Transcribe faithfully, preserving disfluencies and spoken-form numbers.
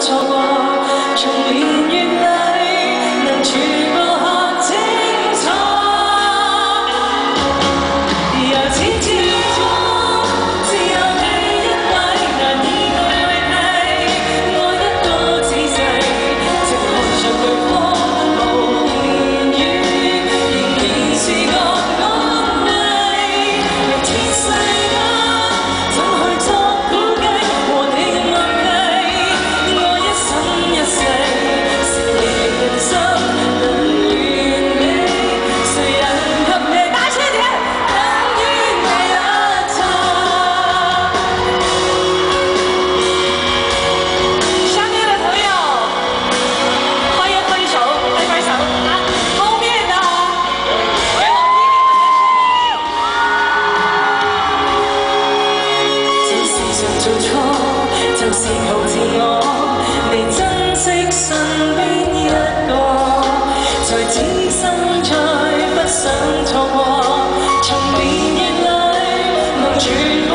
錯過，從年月裏能全部看清楚。由始至終，只有你一位，難以對替，愛得多仔細，直看着對方無言語，仍然是個安慰。明天世間怎去作估計，和你嘅默契，愛一生一世，是你嘅心能完美，誰人及你？大聲啲，等於你一錯。下面的朋友，揮一揮手，揮揮手啊！後面的，給我聽你們嘅聲音。就是常做錯，就是求自我，未珍惜身邊一個，才此生再不想錯過，從年月裏能全